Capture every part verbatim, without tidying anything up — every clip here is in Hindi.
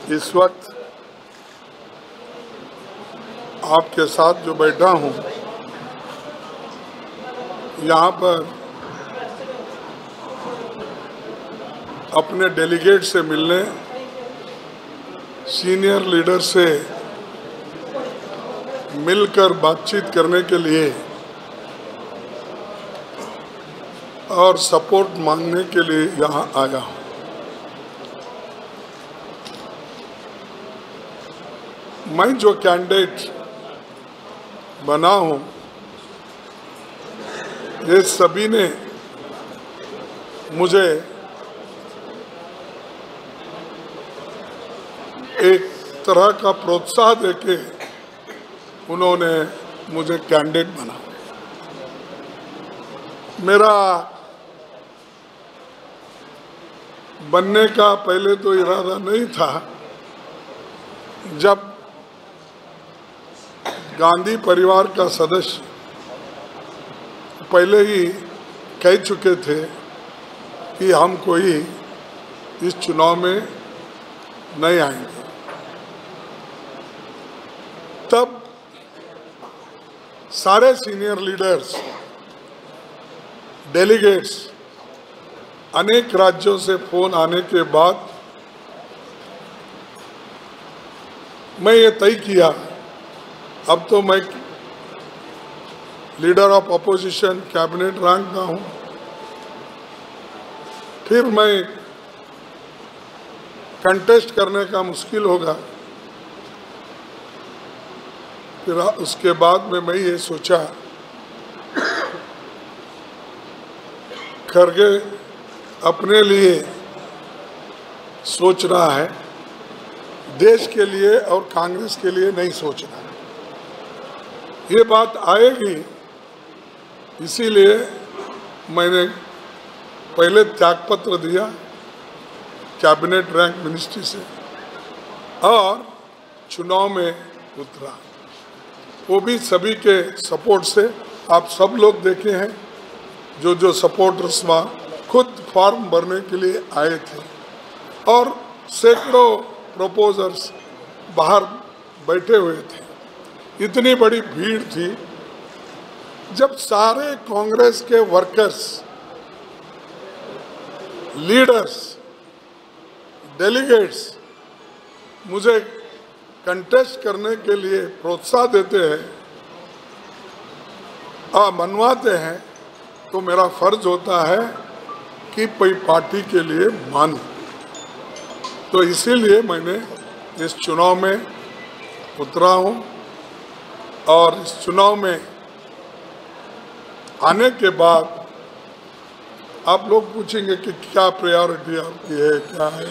इस वक्त आपके साथ जो बैठा हूँ, यहाँ पर अपने डेलीगेट से मिलने, सीनियर लीडर से मिलकर बातचीत करने के लिए और सपोर्ट मांगने के लिए यहाँ आया हूँ। मैं जो कैंडिडेट बना हूँ, ये सभी ने मुझे एक तरह का प्रोत्साहन देके उन्होंने मुझे कैंडिडेट बना। मेरा बनने का पहले तो इरादा नहीं था। जब गांधी परिवार का सदस्य पहले ही कह चुके थे कि हम कोई इस चुनाव में नहीं आएंगे, तब सारे सीनियर लीडर्स, डेलीगेट्स, अनेक राज्यों से फोन आने के बाद मैं ये तय किया, अब तो मैं leader of opposition cabinet rank का हूँ। फिर मैं कंटेस्ट करने का मुश्किल होगा। फिर उसके बाद में मैं ये सोचा, खरगे अपने लिए सोच रहा है, देश के लिए और कांग्रेस के लिए नहीं सोच रहा है। ये बात आएगी, इसीलिए मैंने पहले त्यागपत्र दिया कैबिनेट रैंक मिनिस्ट्री से और चुनाव में उतरा, वो भी सभी के सपोर्ट से। आप सब लोग देखे हैं, जो जो सपोर्टर्स वहाँ खुद फॉर्म भरने के लिए आए थे और सैकड़ों प्रपोजर्स बाहर बैठे हुए थे। इतनी बड़ी भीड़ थी। जब सारे कांग्रेस के वर्कर्स, लीडर्स, डेलीगेट्स मुझे कंटेस्ट करने के लिए प्रोत्साहन देते हैं और मनवाते हैं, तो मेरा फर्ज होता है कि कोई पार्टी के लिए मानूं। तो इसीलिए मैंने इस चुनाव में उतरा हूं और इस चुनाव में आने के बाद आप लोग पूछेंगे कि क्या प्रायोरिटी आपकी है, क्या है।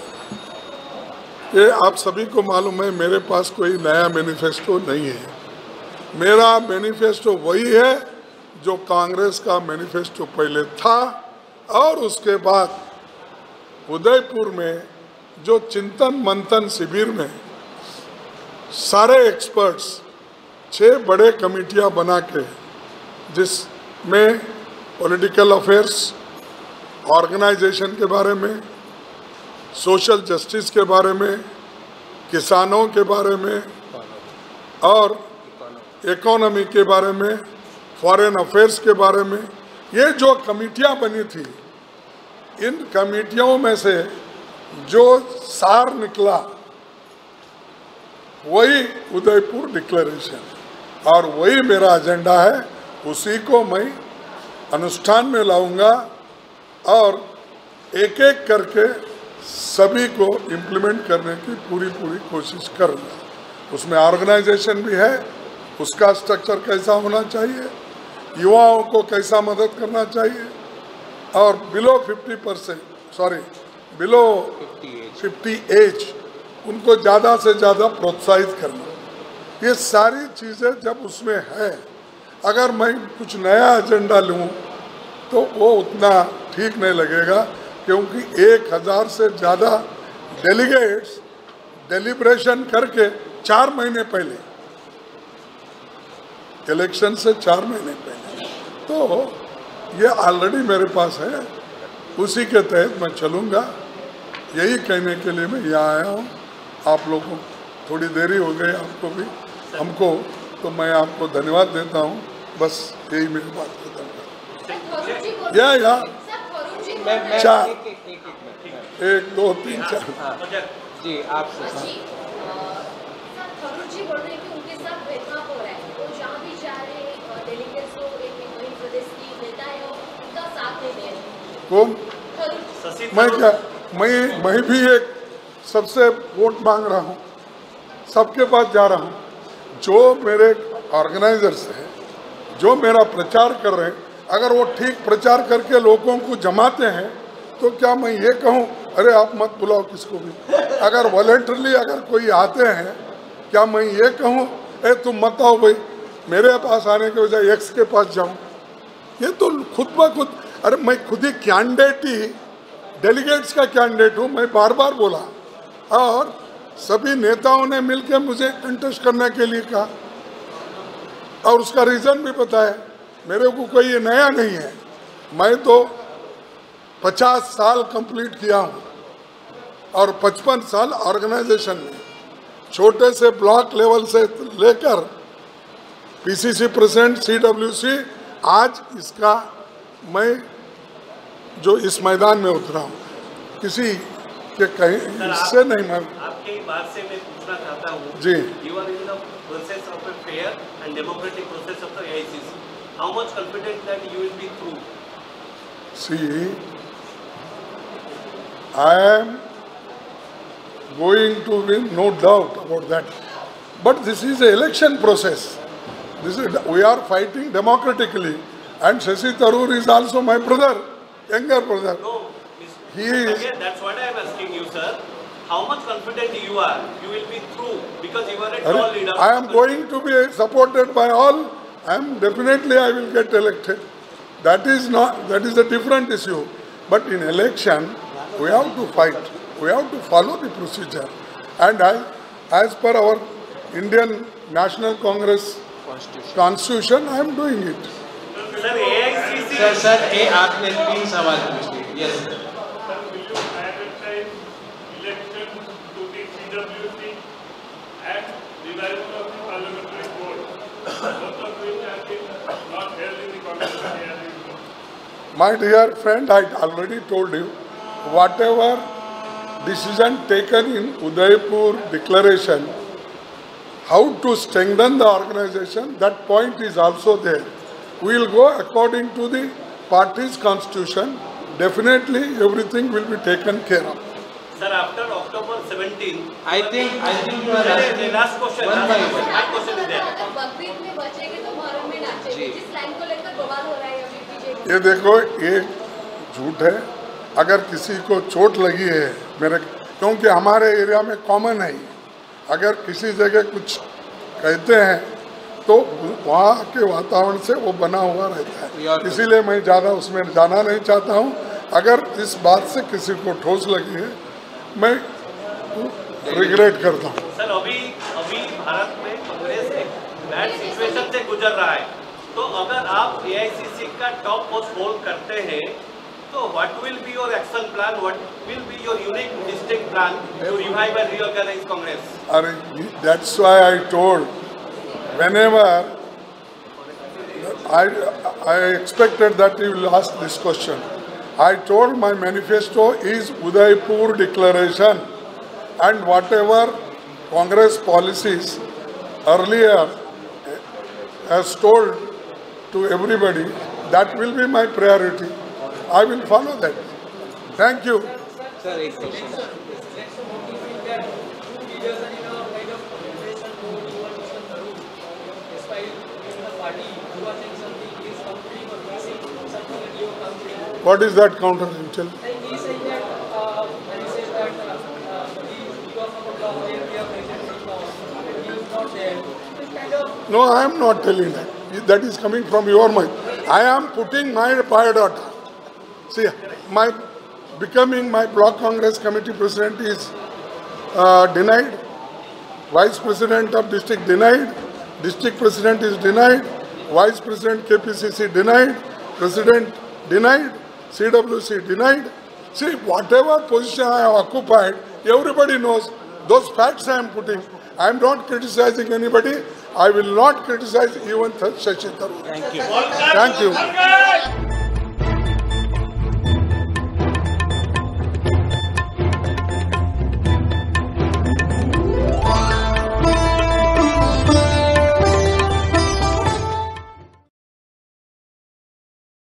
ये आप सभी को मालूम है, मेरे पास कोई नया मैनिफेस्टो नहीं है। मेरा मैनिफेस्टो वही है जो कांग्रेस का मैनिफेस्टो पहले था और उसके बाद उदयपुर में जो चिंतन मंथन शिविर में सारे एक्सपर्ट्स छह बड़े कमेटियां बना के, जिसमें पॉलिटिकल अफेयर्स, ऑर्गेनाइजेशन के बारे में, सोशल जस्टिस के बारे में, किसानों के बारे में और इकोनॉमी के बारे में, फॉरेन अफेयर्स के बारे में, ये जो कमेटियां बनी थी, इन कमेटियों में से जो सार निकला वही उदयपुर डिक्लेरेशन और वही मेरा एजेंडा है। उसी को मैं अनुष्ठान में लाऊंगा और एक एक करके सभी को इम्प्लीमेंट करने की पूरी पूरी कोशिश करूंगा। उसमें ऑर्गेनाइजेशन भी है, उसका स्ट्रक्चर कैसा होना चाहिए, युवाओं को कैसा मदद करना चाहिए और below fifty percent sorry below fifty age उनको ज़्यादा से ज़्यादा प्रोत्साहित करना, ये सारी चीज़ें जब उसमें है। अगर मैं कुछ नया एजेंडा लूँ तो वो उतना ठीक नहीं लगेगा, क्योंकि एक हज़ार से ज़्यादा डेलीगेट्स डेलिब्रेशन करके चार महीने पहले, इलेक्शन से चार महीने पहले, तो ये ऑलरेडी मेरे पास है, उसी के तहत मैं चलूँगा। यही कहने के लिए मैं यहाँ आया हूँ आप लोगों को थोड़ी देरी हो गई, आपको भी हमको, तो मैं आपको धन्यवाद देता हूँ। बस यही मेरी बात खत्म कर। या या चार, एक दो तीन चार जी आप जी बोल रहे हैं कि उनके साथ भेदभाव हो रहा है, तो जहाँ भी जा रहे डेलीगेट्स को एक मध्य प्रदेश की नेता है उनका साथ नहीं दे रहे। कौन? मैं क्या, मैं मैं भी एक सबसे वोट मांग रहा हूँ, सबके पास जा रहा हूँ। जो मेरे ऑर्गेनाइजर्स हैं, जो मेरा प्रचार कर रहे हैं, अगर वो ठीक प्रचार करके लोगों को जमाते हैं तो क्या मैं ये कहूँ अरे आप मत बुलाओ किसको भी? अगर वॉलंटरली अगर कोई आते हैं, क्या मैं ये कहूँ ए तुम मत आओ भाई, मेरे पास आने के बजाय एक्स के पास जाऊँ? ये तो खुद ब खुद, अरे मैं खुद ही कैंडिडेट ही, डेलीगेट्स का कैंडिडेट हूँ, मैं बार बार बोला और सभी नेताओं ने मिलकर मुझे कंटेस्ट करने के लिए कहा और उसका रीज़न भी पता है। मेरे को कोई ये नया नहीं है, मैं तो पचास साल कंप्लीट किया हूँ और पचपन साल ऑर्गेनाइजेशन में, छोटे से ब्लॉक लेवल से लेकर पीसीसी प्रेसिडेंट, सीडब्ल्यूसी, आज इसका मैं जो इस मैदान में उतरा हूँ, किसी के कहीं इससे नहीं। मैं आपके बात से मैं पूछना चाहता हूँ जी, you are in the process of a fair and democratic process of the AICC, how much confident that you will be through? See, I am going to win, no doubt about that. But this is an election process. This is, we are fighting democratically, and Shashi Tharoor is also my brother, younger brother. No, He Mister is. Again, that's what I am asking you, sir. How much confident you are? You will be through because you are a tall leader. I am going to be supported by all. I am definitely I will get elected. That is not. That is a different issue. But in election, we have to fight. We have to follow the procedure. And I, as per our Indian National Congress Constitution, Constitution, I am doing it. Sir, A I C C. Sir sir ए आपने तीन सवाल पूछे। Yes sir. Will you advertise elections to the C W C and revival of the parliamentary board? Both of which have been not held in the constitution. My dear friend, I already told you, whatever decision taken in Udaipur declaration, how to strengthen the organization, that point is also there. We will go according to the party's constitution. Definitely everything will be taken care of. Sir, after October seventeenth, I think I think you are the asking last question. one Last by question. one. My question is there. अगर बकरीद में बचेंगे तो मुहर्रम में नाचेंगे, जिस लाइन को लेकर बवाल हो रहा है अभी बीजेपी। ये देखो, ये झूठ है। अगर किसी को चोट लगी है मेरे, क्योंकि हमारे एरिया में कॉमन है, अगर किसी जगह कुछ कहते हैं तो वहाँ के वातावरण से वो बना हुआ रहता है, इसीलिए मैं ज़्यादा उसमें जाना नहीं चाहता हूँ। अगर इस बात से किसी को ठोस लगी है, मैं रिग्रेट करता हूँ। सर, अभी अभी भारत में कांग्रेस एक बैड सिचुएशन से गुजर रहा है, तो अगर आप एआईसीसी का टॉप पोस्ट होल्ड करते हैं तो what will be your action plan, what will be your unique distinct plan to revive and reorganise Congress? अरे that's why I told, whenever I I expected that you will ask this question. I told my manifesto is Udaipur declaration, and whatever Congress policies earlier has told to everybody, that will be my priority. I will follow that. Thank you. Sir एक question. What is that counter intel? No, I am not telling that. That is coming from your mind. I am putting my biodata. See, my becoming my block Congress committee president is uh, denied. Vice president of district denied. District president is denied. Vice president K P C C denied. President denied. C W C denied. See, whatever position I have occupied, everybody knows those facts I am putting. I am not criticizing anybody. I will not criticize even Shashi Tharoor. Thank you. Thank you.